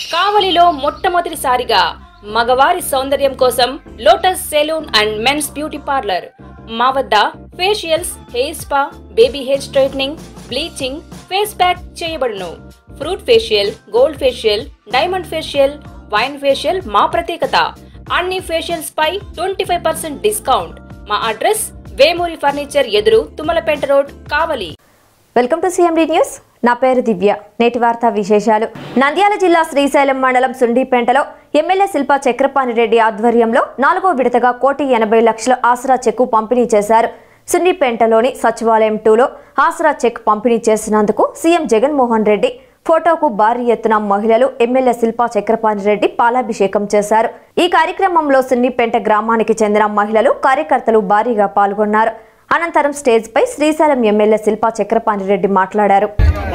కావలిలో మొట్టమొదటిసారిగా మగవారి సౌందర్యం కోసం Lotus saloon and men's beauty parlour. మా వద్ద facials, hair spa, baby hair straightening, bleaching, face pack చేయబడును. Fruit facial, gold facial, diamond facial, wine facial మా ప్రత్యేకత. అన్ని ఫేషియల్స్ పై 25% డిస్కౌంట్. మా అడ్రస్ వేమూరి ఫర్నిచర్ ఎదురు, Tummalapeta road, Kavali. Welcome to CMD news. నా పేరు దివ్య. నేటి వార్తా విశేషాలు. నంద్యాల జిల్లా శ్రీశైలం మండలం సుండిపేంటలో ఎమ్మెల్యే శిల్పా చక్రపాణిరెడ్డి ఆధ్వర్యంలో 4వ విడతగా 1,80,00,000 ఆసరా చెక్కు పంపిణీ చేశారు. సుండిపేంటలోని సచివాలయం 2లో ఆసరా చెక్ పంపిణీ చేసినందుకు సీఎం జగన్మోహన్ రెడ్డి ఫోటోకు భారీ ఎత్తున మహిళలు ఎమ్మెల్యే శిల్పా చక్రపాణిరెడ్డి పాలాభిషేకం చేశారు. ఈ కార్యక్రమంలో సుండిపేంట గ్రామానికి చెందిన మహిళలు, కార్యకర్తలు భారీగా పాల్గొన్నారు. అనంతరం స్టేజ్ పై శ్రీశైలం ఎమ్మెల్యే శిల్పా చక్రపాణిరెడ్డి మాట్లాడారు.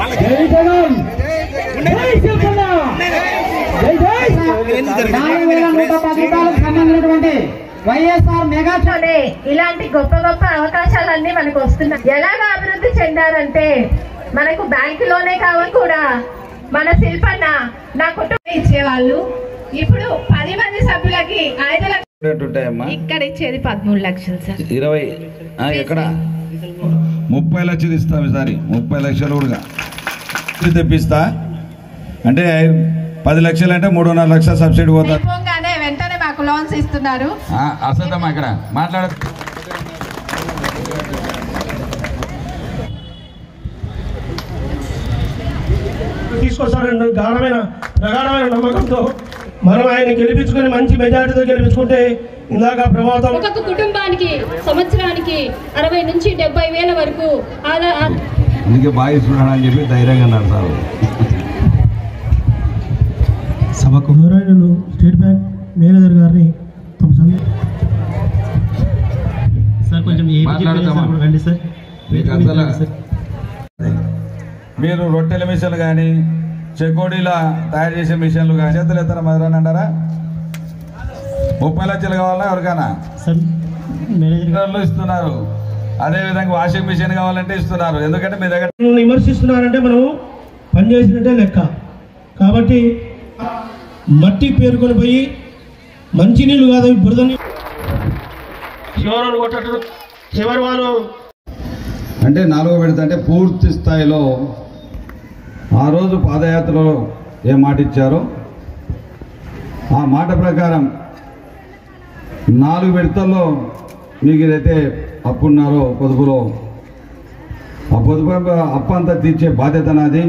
వైఎస్ఆర్ మెగాతోనే ఇలాంటి గొప్ప గొప్ప అవకాశాలన్నీ మనకు వస్తున్నాయి. ఎలాగా అభివృద్ధి చెందారంటే మనకు బ్యాంకులోనే కావాలి కూడా మన శిల్పన్న నా కుటుంబం ఇచ్చేవాళ్ళు. ఇప్పుడు 10 మంది సభ్యులకి 5 లక్షలు ఇక్కడ ఇచ్చేది 13 లక్షలు సార్. 20 ఎక్కడ 30 లక్షలు ఇస్తాం ఈసారి. 30 లక్షలు కూడా తెప్పిస్తా అంటే 10 లక్షలు అంటే 3.5 లక్షల సబ్సిడీ పోతా. వెంటనే మాకు లోన్స్ ఇస్తున్నారు. అసలు ఇక్కడ మాట్లాడ తీసుకొస్తారని ప్రగాఢమైన నమ్మకంతో మనం ఆయన గెలిపించుకొని మంచి మెజారిటీతో గెలిపించుకుంటే ఇందాక ప్రభావితం ఒక్కొక్క కుటుంబానికి సంవత్సరానికి 60 నుంచి 70 వేల వరకు అందుకే బాగా ఇస్తున్నాడని చెప్పి ధైర్యంగా అన్నారు సార్. సభకు గౌరవనీయులు స్టేట్ బ్యాంక్ మేనేజర్ గారిని తమ సార్ కొంచెం రండి సార్. మీరు రొట్టెల మిషన్లు కానీ, చెకోడీలా తయారు చేసే మిషన్లు కానీ చేతులు ఎత్తారా మధురాని అంటారా? 30 లక్షలు కావాలా ఎవరికైనా? మేనేజర్లు ఇస్తున్నారు. అదేవిధంగా వాషింగ్ మిషన్ కావాలంటే ఇస్తున్నారు. ఎందుకంటే మీ దగ్గర విమర్శిస్తున్నారంటే మనం పనిచేసినట్టే లెక్క. కాబట్టి మట్టి పేరుకొని పోయి మంచినీళ్ళు కాదు బురదని చివరి వాళ్ళు అంటే 4వ విడత అంటే పూర్తి స్థాయిలో ఆ రోజు పాదయాత్రలో ఏ మాట ఇచ్చారో ఆ మాట ప్రకారం 4 విడతల్లో మీకు ఏదైతే అప్పు ఉన్నారో పొదుపులో ఆ పొదుపు అప్పు అంతా తీర్చే బాధ్యత నాది.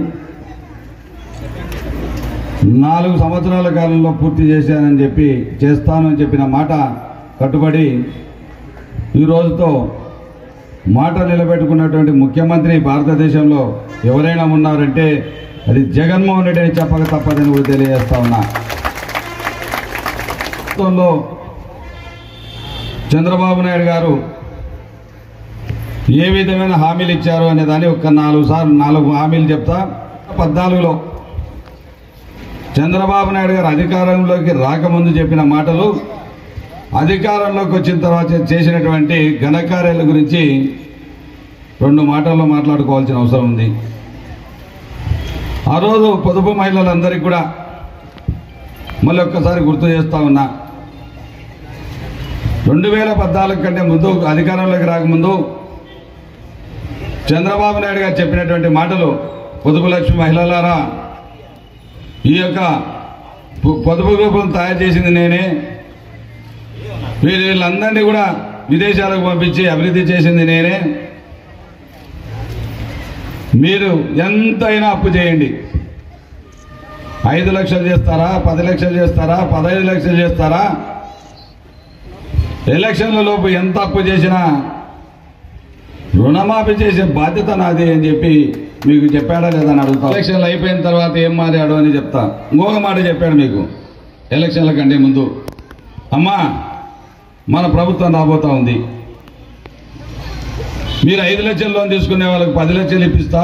4 సంవత్సరాల కాలంలో పూర్తి చేశానని చెప్పి చేస్తాను అని చెప్పిన మాట కట్టుబడి ఈ రోజుతో మాట నిలబెట్టుకున్నటువంటి ముఖ్యమంత్రి భారతదేశంలో ఎవరైనా ఉన్నారంటే అది జగన్మోహన్ రెడ్డి అని చెప్పక తప్పదని కూడా తెలియజేస్తా ఉన్నా. చంద్రబాబు నాయుడు గారు ఏ విధమైన హామీలు ఇచ్చారు అనే దాన్ని ఒక 4 హామీలు చెప్తా. 14లో చంద్రబాబు నాయుడు గారు అధికారంలోకి రాకముందు చెప్పిన మాటలు, అధికారంలోకి వచ్చిన తర్వాత చేసినటువంటి ఘనకార్యాల గురించి 2 మాటల్లో మాట్లాడుకోవాల్సిన అవసరం ఉంది. ఆ రోజు పొదుపు మహిళలందరికీ కూడా మళ్ళీ ఒక్కసారి గుర్తు చేస్తా ఉన్నా. 2014 కంటే ముందు, అధికారంలోకి రాకముందు చంద్రబాబు నాయుడు గారు చెప్పినటువంటి మాటలు, పొదుపు లక్ష్మి మహిళలారా, ఈ యొక్క పొదుపు గ్రూపులను తయారు చేసింది నేనే, వీళ్ళందరినీ కూడా విదేశాలకు పంపించి అభివృద్ధి చేసింది నేనే, మీరు ఎంతైనా అప్పు చేయండి, 5 లక్షలు చేస్తారా, 10 లక్షలు చేస్తారా, 15 లక్షలు చేస్తారా, ఎలక్షన్ల లోపు ఎంత అప్పు చేసినా రుణమాఫీ చేసే బాధ్యత నాది అని చెప్పి మీకు చెప్పాడా లేదని అడుగుతా. ఎలక్షన్లు అయిపోయిన తర్వాత ఏం మారాడు అని చెప్తా. ఇంకొక మాట చెప్పాడు మీకు ఎలక్షన్ల కంటే ముందు, అమ్మా మన ప్రభుత్వం రాబోతా ఉంది, మీరు 5 లక్షల లోన్ తీసుకునే వాళ్ళకి 10 లక్షలు ఇప్పిస్తా,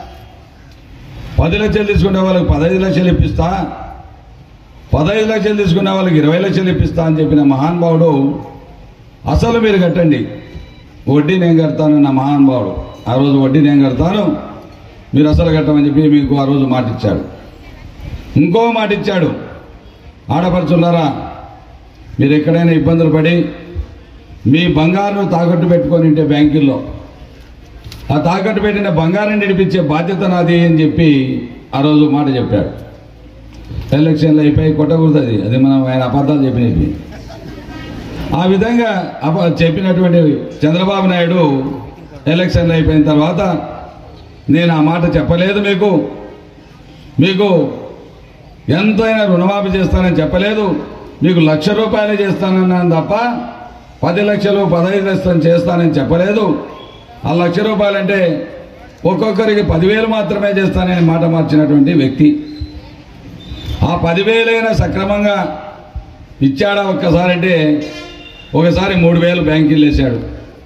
10 లక్షలు తీసుకునే వాళ్ళకి 15 లక్షలు ఇప్పిస్తా, 15 లక్షలు తీసుకునే వాళ్ళకి 20 లక్షలు ఇప్పిస్తా అని చెప్పిన మహానుభావుడు, అసలు మీరు కట్టండి, వడ్డీ నేను కడతాను నా మహానుభావుడు. ఆ రోజు వడ్డీ నేను కడతాను, మీరు అసలు కట్టమని చెప్పి మీకు ఆ రోజు మాట ఇచ్చాడు. ఇంకో మాట ఇచ్చాడు, ఆడపడుచున్నారా మీరు ఎక్కడైనా ఇబ్బందులు పడి మీ బంగారం తాకట్టు పెట్టుకొని ఉంటే బ్యాంకుల్లో ఆ తాకట్టు పెట్టిన బంగారం నడిపించే బాధ్యత నాది అని చెప్పి ఆ రోజు మాట చెప్పాడు. ఎలక్షన్లు అయిపోయి కొట్టకూడదు, అది మనం ఆయన అబద్ధాలు చెప్పినవి. ఆ విధంగా చెప్పినటువంటి చంద్రబాబు నాయుడు ఎలక్షన్లు అయిపోయిన తర్వాత నేను ఆ మాట చెప్పలేదు, మీకు ఎంతైనా రుణమాఫీ చేస్తానని చెప్పలేదు, మీకు 1,00,000 రూపాయలు చేస్తానన్నాను తప్ప 10 లక్షలు 15 లక్షలు చేస్తానని చెప్పలేదు. ఆ 1,00,000 రూపాయలంటే ఒక్కొక్కరికి 10,000 మాత్రమే చేస్తానని మాట మార్చినటువంటి వ్యక్తి. ఆ 10,000 సక్రమంగా ఇచ్చాడా ఒక్కసారి అంటే ఒకసారి 3,000 బ్యాంకులు వేసాడు.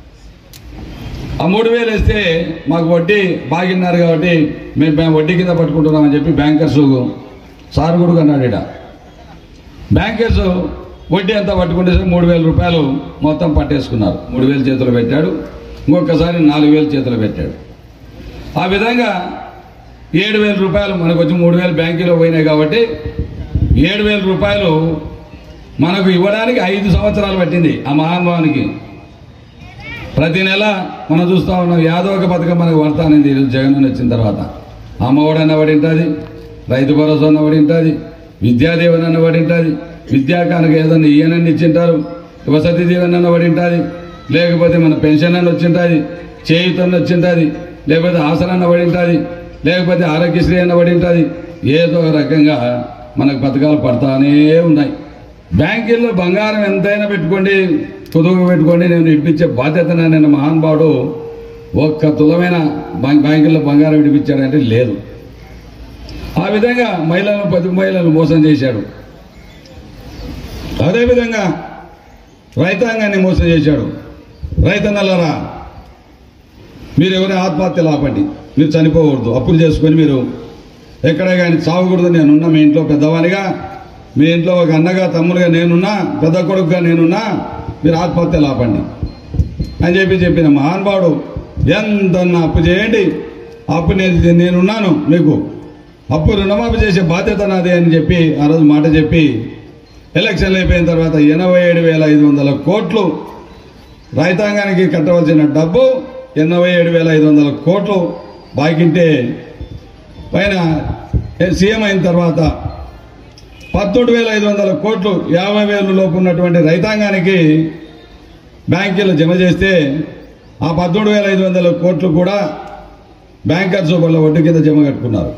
ఆ 3,000 వేస్తే మాకు వడ్డీ బాగిన్నారు కాబట్టి మేము వడ్డీ కింద పట్టుకుంటున్నామని చెప్పి బ్యాంకర్స్ సార్ కూడా అన్నాడు. ఇక్కడ బ్యాంకర్స్ వడ్డీ అంతా పట్టుకుంటే 3,000 రూపాయలు మొత్తం పట్టేసుకున్నారు. 3,000 చేతులు పెట్టాడు, ఇంకొకసారి 4,000 చేతులు పెట్టాడు. ఆ విధంగా 7,000 రూపాయలు మనకు వచ్చి 3,000 బ్యాంకులో పోయినాయి కాబట్టి 7,000 రూపాయలు మనకు ఇవ్వడానికి 5 సంవత్సరాలు పట్టింది ఆ మహానుభావానికి. ప్రతి నెల మనం చూస్తూ ఉన్నాం యాదో ఒక పథకం మనకు పడతానంది. ఈరోజు జగన్ వచ్చిన తర్వాత అమ్మఒడి అన్న పడి ఉంటుంది, రైతు భరోసా అన్న పడి ఉంటుంది, విద్యాదీవెన అన్న పడి ఉంటుంది, విద్యాకానికి ఏదన్నా ఈయనని ఇచ్చింటారు, వసతి దీవెన అన్న పడి ఉంటుంది, లేకపోతే మన పెన్షన్ అన్న వచ్చింటుంది, చేయుతన్న వచ్చింటుంది, లేకపోతే ఆసన పడి ఉంటుంది, లేకపోతే ఆరోగ్యశ్రీ అన్న పడి ఉంటుంది. ఏదో రకంగా మనకు పథకాలు పడతానే ఉన్నాయి. బ్యాంకుల్లో బంగారం ఎంతైనా పెట్టుకోండి, కుదువు పెట్టుకోండి, నేను ఇప్పించే బాధ్యత నేను మహానుభావుడు ఒక్క తులమైన బ్యాంకుల్లో బంగారం విడిపించాడంటే లేదు. ఆ విధంగా మహిళలను 10 మహిళలను మోసం చేశాడు. అదేవిధంగా రైతాంగాన్ని మోసం చేశాడు. రైతన్నలారా మీరు ఎవరైనా ఆత్మహత్యలు ఆపండి, మీరు చనిపోకూడదు, అప్పులు చేసుకొని మీరు ఎక్కడ కానీ చావకూడదు. నేనున్నా మీ ఇంట్లో పెద్దవానిగా, మీ ఇంట్లో ఒక అన్నగా తమ్ముడుగా నేనున్నా, పెద్ద కొడుకుగా నేనున్నా, మీరు ఆత్మహత్యలు ఆపండి అని చెప్పిన మహానుభావుడు ఎంతన్నా అప్పు చేయండి, అప్పు నేనున్నాను, మీకు అప్పు రుణమాఫీ చేసే బాధ్యత నాదే అని చెప్పి ఆ రోజు మాట చెప్పి ఎలక్షన్లు అయిపోయిన తర్వాత 87,500 కోట్లు రైతాంగానికి కట్టవలసిన డబ్బు 87,500 కోట్లు బాకింటే పైన సీఎం అయిన తర్వాత 17,500 కోట్లు 50,000 లోపు ఉన్నటువంటి రైతాంగానికి బ్యాంకులు జమ చేస్తే ఆ 17,500 కోట్లు కూడా బ్యాంకర్స్ వాళ్ళ వడ్డీ కింద జమ కట్టుకున్నారు.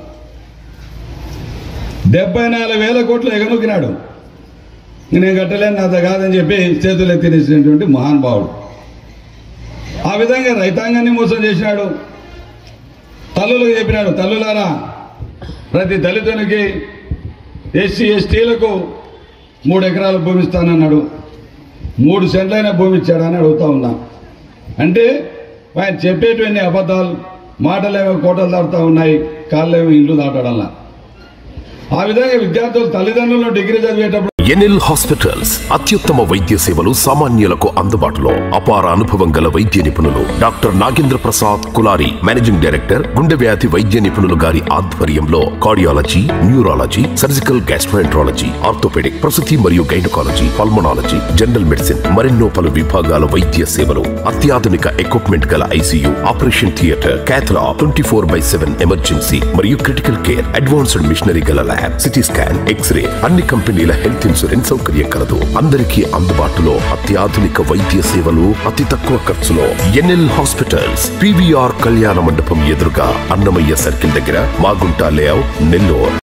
74,000 కోట్లు ఎగనొక్కినాడు. నేను కట్టలేను, నాత కాదని చెప్పి చేతులు ఎత్తినేసినటువంటి మహానుభావుడు. ఆ విధంగా రైతాంగాన్ని మోసం చేసినాడు. తల్లులకు చెప్పినాడు, తల్లులారా ప్రతి దళితునికి ఎస్సీ ఎస్టీలకు 3 ఎకరాల భూమి ఇస్తానన్నాడు. 3 సెంట్లైన భూమి ఇచ్చాడని అడుగుతా ఉన్నా. అంటే ఆయన చెప్పేటువంటి అబద్ధాలు, మాటలేమో కోటలు దాటుతూ ఉన్నాయి, కాళ్ళేమో ఇల్లు దాటడంలా. ఆ విధంగా విద్యార్థులు తల్లిదండ్రులను డిగ్రీ చదివేటప్పుడు ఎన్ఎల్ హాస్పిటల్స్ అత్యుత్తమ వైద్య సేవలు సామాన్యులకు అందుబాటులో. అపార అనుభవం గల వైద్య నిపుణులు doctor Nagendra Prasad Kulari, managing director, గుండె వ్యాధి వైద్య నిపుణులు గారి ఆధ్వర్యంలో cardiology, neurology, surgical gastroenterology, orthopaedic, ప్రసూతి మరియు గైనకాలజీ, పల్మనాలజీ, జనరల్ మెడిసిన్ మరెన్నో పలు విభాగాల వైద్య సేవలు. అత్యాధునిక ఎక్విప్మెంట్ గల ICU, operation theatre, cath lab, 24/7 emergency మరియు క్రిటికల్ కేర్, అడ్వాన్స్డ్ మిషనరీ గల ల్యాబ్, సిటీ స్కాన్, ఎక్స్రే, అన్ని కంపెనీల హెల్త్ ఇన్సూరెన్స్ సౌకర్యం కలదు. అందరికీ అందుబాటులో అత్యాధునిక వైద్య సేవలు అతి తక్కువ ఖర్చులో. ఎన్ఎల్ హాస్పిటల్స్, PVR కళ్యాణ మండపం ఎదురుగా, అన్నమయ్య సర్కిల్ దగ్గర, మాగుంట లేఅవుట్, నెల్లూరు.